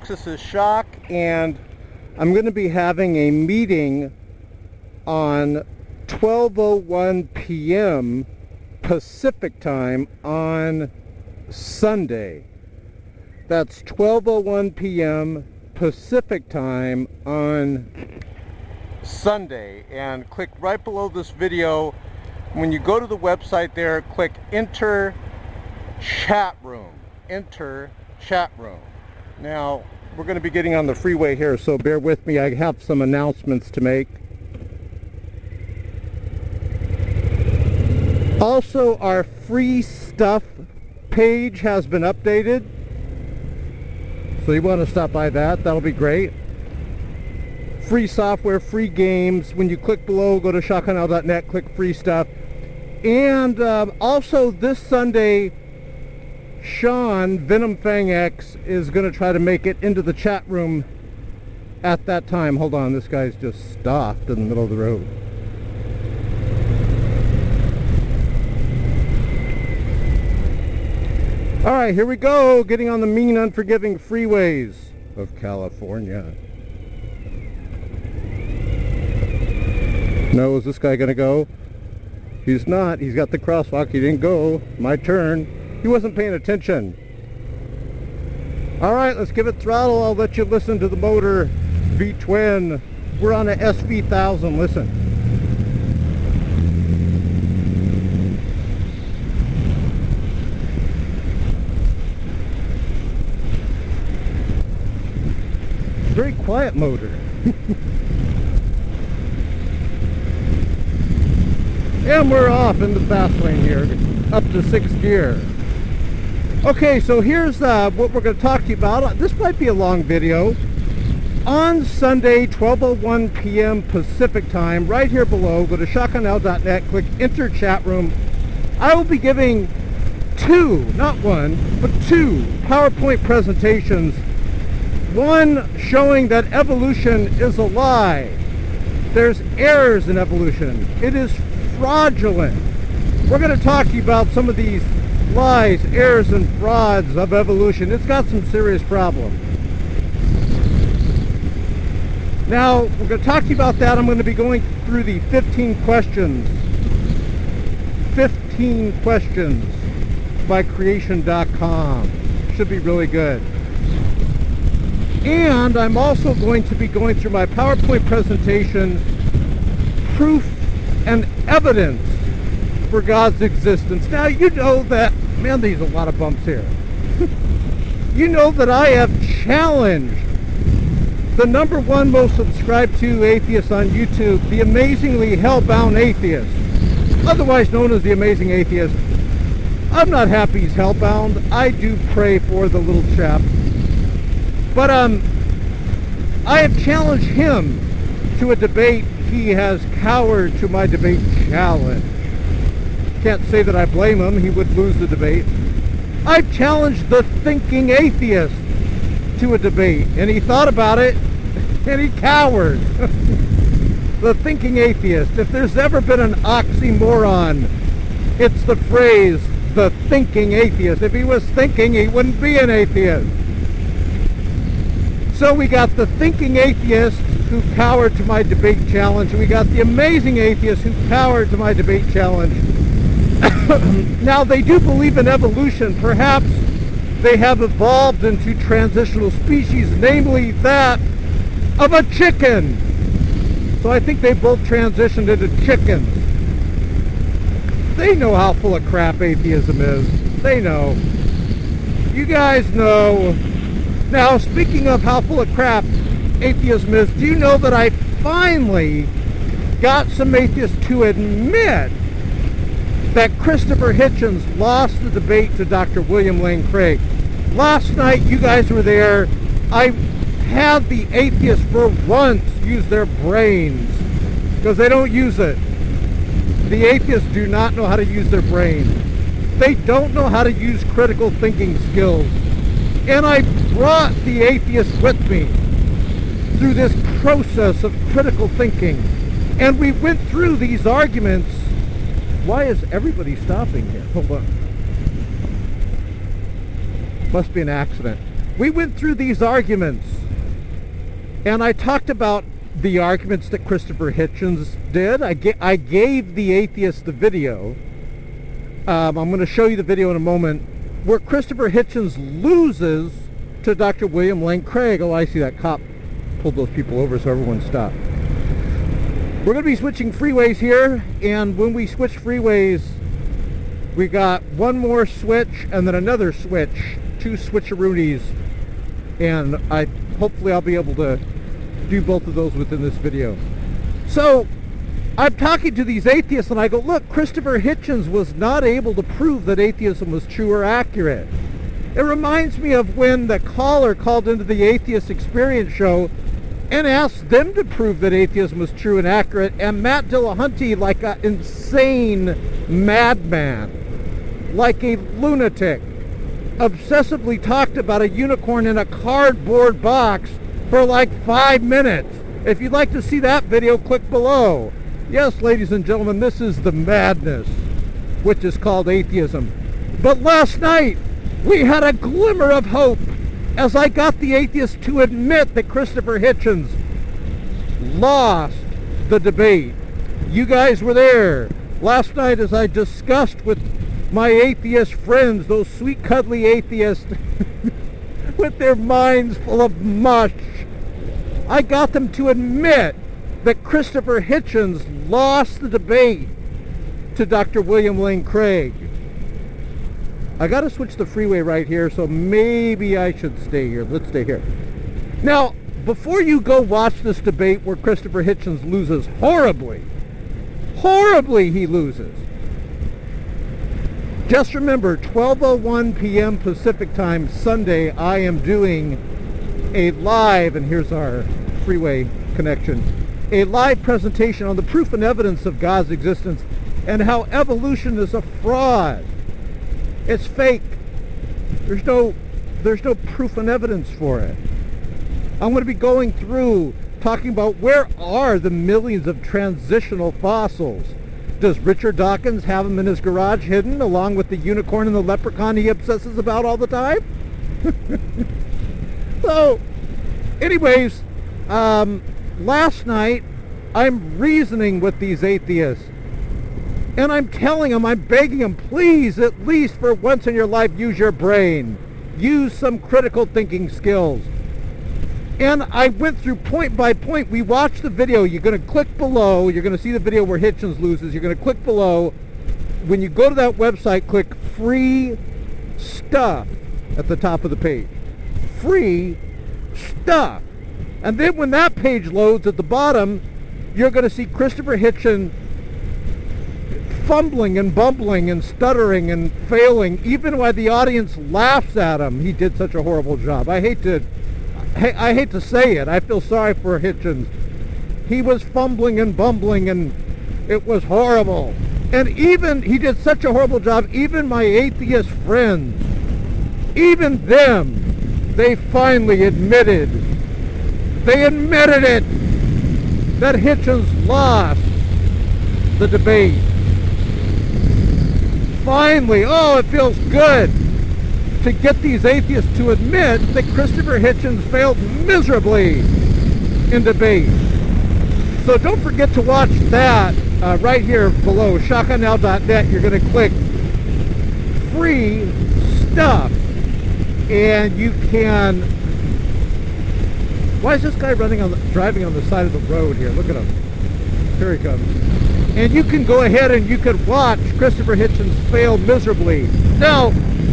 folks, this is Shock, and I'm going to be having a meeting on 12:01 p.m. Pacific time on Sunday. That's 12:01 p.m. Pacific time on Sunday. And click right below this video. When you go to the website there, click Enter Chat Room. Enter Chat Room. Now, we're going to be getting on the freeway here, so bear with me. I have some announcements to make. Also, our free stuff page has been updated, so you want to stop by that. That'll be great. Free software, free games. When you click below, go to shockofgod.net, click free stuff. And also this Sunday, Sean, Venom Fang X, is going to try to make it into the chat room at that time. Hold on, this guy's just stopped in the middle of the road. All right, here we go, getting on the mean, unforgiving freeways of California. No, is this guy going to go? He's not. He's got the crosswalk. He didn't go. My turn. He wasn't paying attention. All right, let's give it throttle. I'll let you listen to the motor V-twin. We're on a SV1000. Listen. Very quiet motor. And we're off in the fast lane here, up to 6th gear. Okay, so here's what we're going to talk to you about. This might be a long video. On Sunday, 12:01 p.m. Pacific time, right here below, go to shockofgod.net, click Enter Chat Room. I will be giving two, not one, but two PowerPoint presentations. One showing that evolution is a lie. There's errors in evolution. It is fraudulent. We're going to talk to you about some of these lies, errors, and frauds of evolution. It's got some serious problems. Now, we're going to talk to you about that. I'm going to be going through the 15 questions. 15 questions by creation.com. Should be really good. And I'm also going to be going through my PowerPoint presentation, proof and evidence for God's existence. Now, you know that, man, there's a lot of bumps here. You know that I have challenged the #1 most subscribed to atheist on YouTube, the amazingly hellbound atheist, otherwise known as the Amazing Atheist. I'm not happy he's hellbound. I do pray for the little chap. But I have challenged him to a debate. He has cowered to my debate challenge. Can't say that I blame him. He would lose the debate. I've challenged the thinking atheist to a debate, and he thought about it, and he cowered. The thinking atheist. If there's ever been an oxymoron, it's the phrase, the thinking atheist. If he was thinking, he wouldn't be an atheist. So we got the thinking atheist who cowered to my debate challenge, and we got the amazing atheist who cowered to my debate challenge. Now, they do believe in evolution. Perhaps they have evolved into transitional species, namely that of a chicken. So I think they both transitioned into chickens. They know how full of crap atheism is. They know. You guys know. Now, speaking of how full of crap atheism is, do you know that I finally got some atheists to admit that Christopher Hitchens lost the debate to Dr. William Lane Craig? Last night, you guys were there. I had the atheists for once use their brains, because they don't use it. The atheists do not know how to use their brain. They don't know how to use critical thinking skills. And I brought the atheists with me through this process of critical thinking. And we went through these arguments. Why is everybody stopping here? Hold on. Must be an accident. We went through these arguments, and I talked about the arguments that Christopher Hitchens did. I gave the atheist the video. I'm going to show you the video in a moment, where Christopher Hitchens loses to Dr. William Lane Craig. Oh, I see that cop pulled those people over, so everyone stopped. We're going to be switching freeways here, and when we switch freeways, we got one more switch and then another switch, 2 switcheroonies, and hopefully I'll be able to do both of those within this video. So I'm talking to these atheists, and I go, look, Christopher Hitchens was not able to prove that atheism was true or accurate. It reminds me of when the caller called into the Atheist Experience show and asked them to prove that atheism was true and accurate, and Matt Dillahunty, like an insane madman, like a lunatic, obsessively talked about a unicorn in a cardboard box for like 5 minutes. If you'd like to see that video, click below. Yes, ladies and gentlemen, this is the madness, which is called atheism. But last night, we had a glimmer of hope as I got the atheist to admit that Christopher Hitchens lost the debate. You guys were there last night as I discussed with my atheist friends, those sweet cuddly atheists with their minds full of mush. I got them to admit that Christopher Hitchens lost the debate to Dr. William Lane Craig. I got to switch the freeway right here, so maybe I should stay here. Let's stay here. Now, before you go watch this debate where Christopher Hitchens loses horribly, he loses. Just remember, 12:01 p.m. Pacific time, Sunday, I am doing a live, and here's our freeway connection, a live presentation on the proof and evidence of God's existence and how evolution is a fraud. It's fake. There's no proof and evidence for it. I'm going to be going through talking about where are the millions of transitional fossils. Does Richard Dawkins have them in his garage hidden along with the unicorn and the leprechaun he obsesses about all the time? So, anyways, last night I'm reasoning with these atheists. And I'm telling them, I'm begging them, please, at least for once in your life, use your brain. Use some critical thinking skills. And I went through point by point. We watched the video. You're going to click below. You're going to see the video where Hitchens loses. You're going to click below. When you go to that website, click free stuff at the top of the page. Free stuff. And then when that page loads at the bottom, you're going to see Christopher Hitchens fumbling and bumbling and stuttering and failing, even while the audience laughs at him. He did such a horrible job. I hate to say it. I feel sorry for Hitchens. He was fumbling and bumbling, and it was horrible. And even he did such a horrible job, even my atheist friends, even them, they finally admitted it, that Hitchens lost the debate. Finally, oh, it feels good to get these atheists to admit that Christopher Hitchens failed miserably in debate. So don't forget to watch that right here below, shockofgod.net. You're going to click free stuff, and you can... Why is this guy driving on the side of the road here? Look at him. Here he comes. And you can go ahead and you can watch Christopher Hitchens fail miserably. Now,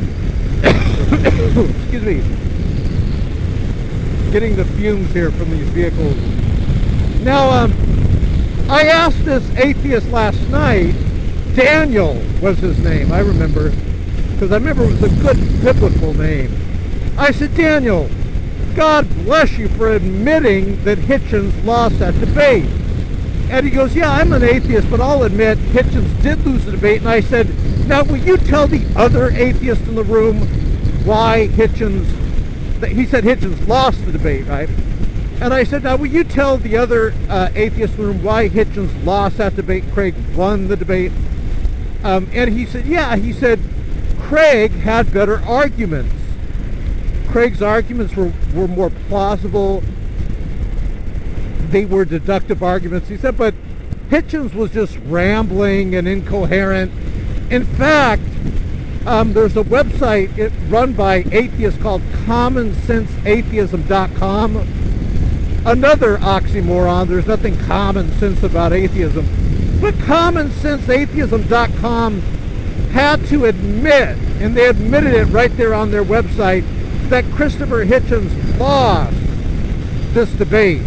excuse me, getting the fumes here from these vehicles. Now, I asked this atheist last night, Daniel was his name, I remember, because I remember it was a good biblical name. I said, Daniel, God bless you for admitting that Hitchens lost that debate. And he goes, yeah, I'm an atheist, but I'll admit Hitchens did lose the debate. And I said, now will you tell the other atheist in the room why Hitchens, he said Hitchens lost the debate, right? And I said, now will you tell the other atheist in the room why Hitchens lost that debate, Craig won the debate? And he said, yeah, he said, Craig had better arguments. Craig's arguments were more plausible. They were deductive arguments, he said, but Hitchens was just rambling and incoherent. In fact, there's a website run by atheists called commonsenseatheism.com. Another oxymoron. There's nothing common sense about atheism. But commonsenseatheism.com had to admit, and they admitted it right there on their website, that Christopher Hitchens lost this debate.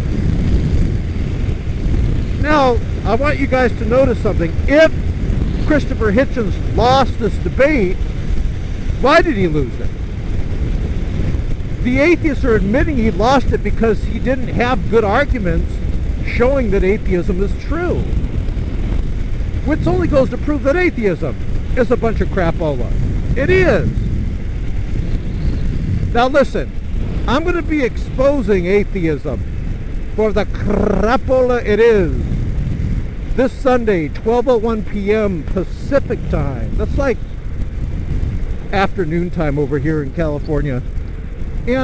Now, I want you guys to notice something. If Christopher Hitchens lost this debate, why did he lose it? The atheists are admitting he lost it because he didn't have good arguments showing that atheism is true. Which only goes to prove that atheism is a bunch of crapola. It is. Now listen, I'm going to be exposing atheism for the crapola it is this Sunday, 12:01 p.m. Pacific time. That's like afternoon time over here in California. And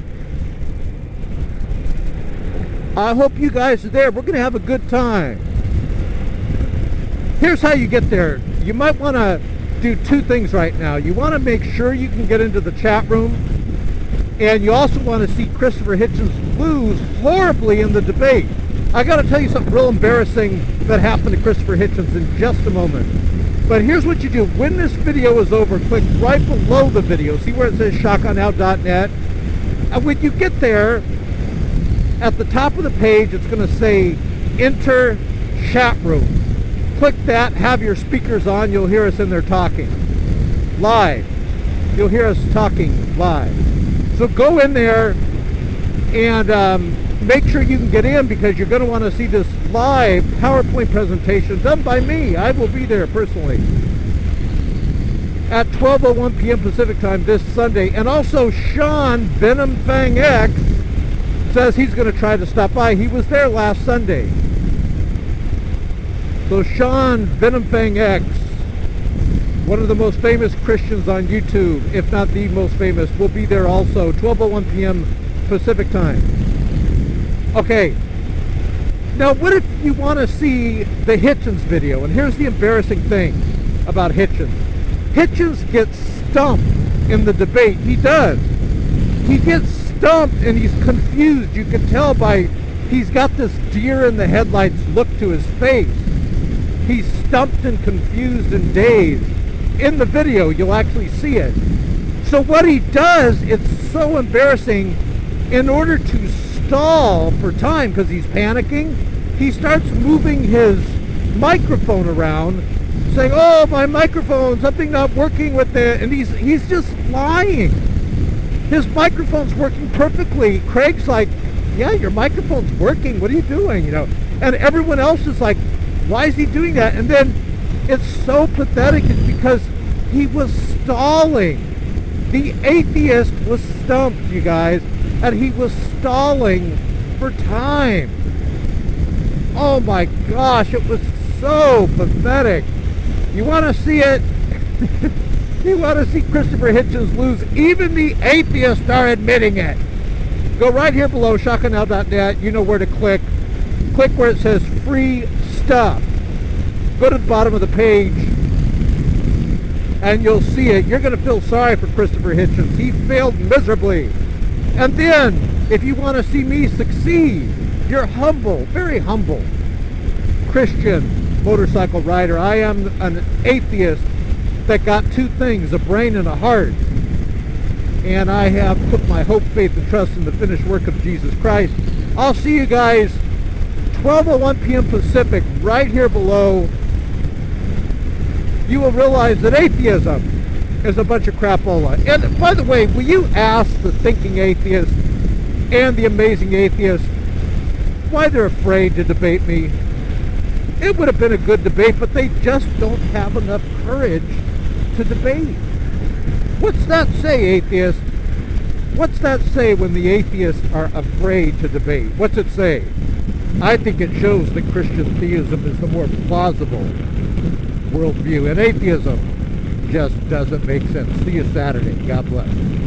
I hope you guys are there. We're going to have a good time. Here's how you get there. You might want to do two things right now. You want to make sure you can get into the chat room, and you also want to see Christopher Hitchens lose horribly in the debate. I got to tell you something real embarrassing that happened to Christopher Hitchens in just a moment. But here's what you do. When this video is over, click right below the video. See where it says shockofgod.net? And when you get there, at the top of the page, it's going to say Enter Chat Room. Click that, have your speakers on, you'll hear us in there talking. Live. You'll hear us talking live. So go in there and make sure you can get in, because you're going to want to see this live PowerPoint presentation done by me. I will be there personally at 12:01 p.m. Pacific time this Sunday. And also Sean Venom Fang X says he's going to try to stop by. He was there last Sunday. So Sean Venom Fang X, one of the most famous Christians on YouTube, if not the most famous, will be there also, 12:01 p.m. Pacific time. Okay, now what if you want to see the Hitchens video? And here's the embarrassing thing about Hitchens. Hitchens gets stumped in the debate. He does. He gets stumped and he's confused. You can tell by, he's got this deer in the headlights look to his face. He's stumped and confused and dazed. In the video, you'll actually see it. So what he does, it's so embarrassing, in order to stall for time, because he's panicking, he starts moving his microphone around, saying, oh, my microphone, something not working with it, and he's just lying. His microphone's working perfectly. Craig's like, yeah, your microphone's working, what are you doing, you know? And everyone else is like, why is he doing that? And then it's so pathetic, it's because he was stalling. The atheist was stumped, you guys, and he was stalling for time. Oh my gosh, it was so pathetic. You want to see it? You want to see Christopher Hitchens lose? Even the atheists are admitting it. Go right here below, shockofgod.net. You know where to click. Click where it says free stuff. Go to the bottom of the page and you'll see it. You're going to feel sorry for Christopher Hitchens. He failed miserably. And then, if you want to see me succeed, you're humble, very humble Christian motorcycle rider. I am an atheist that got two things, a brain and a heart. And I have put my hope, faith, and trust in the finished work of Jesus Christ. I'll see you guys 12:01 p.m. Pacific, right here below. You will realize that atheism is a bunch of crapola. And by the way, will you ask the thinking atheist and the amazing atheist why they're afraid to debate me? It would have been a good debate, but they just don't have enough courage to debate. What's that say, atheist? What's that say when the atheists are afraid to debate? What's it say? I think it shows that Christian theism is the more plausible worldview, and atheism just doesn't make sense. See you Saturday. God bless.